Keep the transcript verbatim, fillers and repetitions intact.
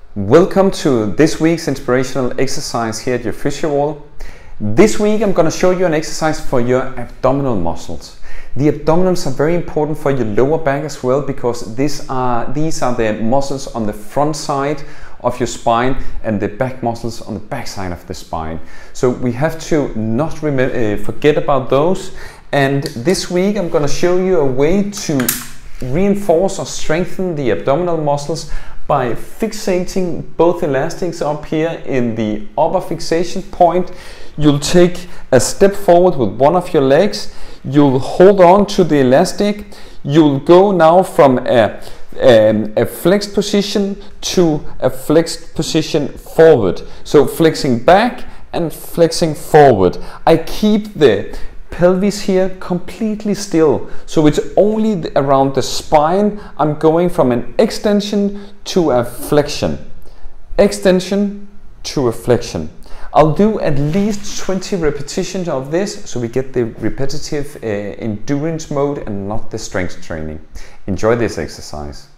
Welcome to this week's inspirational exercise here at your Physio Wall. This week I'm going to show you an exercise for your abdominal muscles. The abdominals are very important for your lower back as well, because these are, these are the muscles on the front side of your spine and the back muscles on the back side of the spine. So we have to not remember, uh, forget about those. And this week I'm going to show you a way to reinforce or strengthen the abdominal muscles by fixating both elastics up here in the upper fixation point. You'll take a step forward with one of your legs, you'll hold on to the elastic, you'll go now from a, um, a flexed position to a flexed position forward. So flexing back and flexing forward. I keep the pelvis here completely still, so it's only around the spine. I'm going from an extension to a flexion, extension to a flexion. I'll do at least twenty repetitions of this, so we get the repetitive uh, endurance mode and not the strength training. Enjoy this exercise.